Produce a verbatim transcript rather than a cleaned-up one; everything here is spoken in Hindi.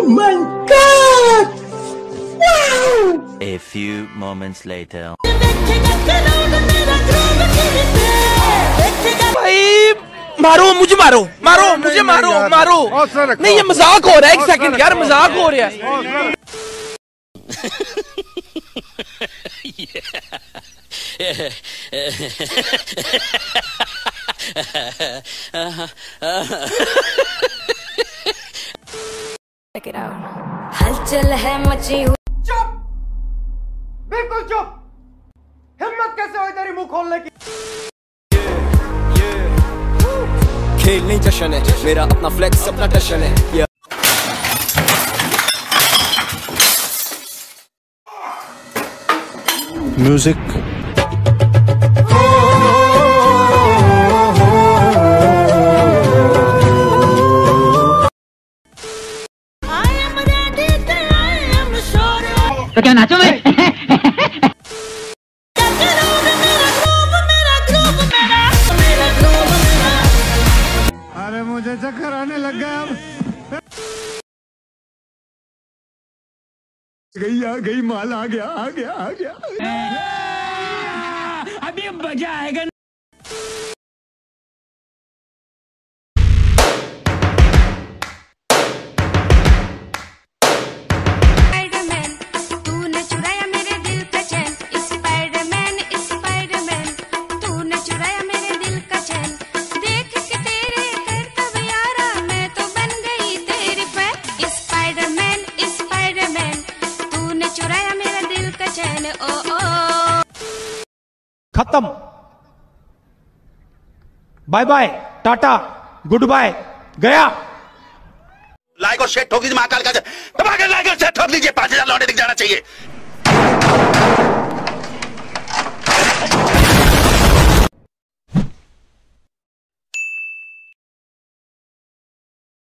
my God! Wow! A few moments later. भाई मारो मुझे, मारो मारो मुझे, मारो मारो। नहीं ये मजाक हो रहा है, एक सेकंड यार, मजाक हो रहा है। हलचल है मची हुई। चुप, बिल्कुल चुप। हिम्मत कैसे हुई तेरी मुंह खोलने की? खेल नहीं जश्न है मेरा, अपना फ्लेक्स अपना टशन है। म्यूजिक तो क्या नाचो मैं? अरे मुझे चक्कर आने लग गया अब। गई आ गई, माल आ गया आ गया आ गया। अभी मजा आएगा। तूने चुराया मेरे दिल का चैन, स्पाइडरमैन स्पाइडरमैन तूने चुराया मेरे दिल का चैन। देख के तेरे करतब यारा मैं तो बन गई तेरी फैन। स्पाइडरमैन स्पाइडरमैन तूने चुराया मेरा दिल का चैन। ओ ओ खत्म, bye bye, tata, goodbye, गया। लाइक और शेयर ठोक दीजिए, महाकाल का दबा के लाइक और शेयर ठोक दीजिए। पांच हजार लौटे दिख जाना चाहिए।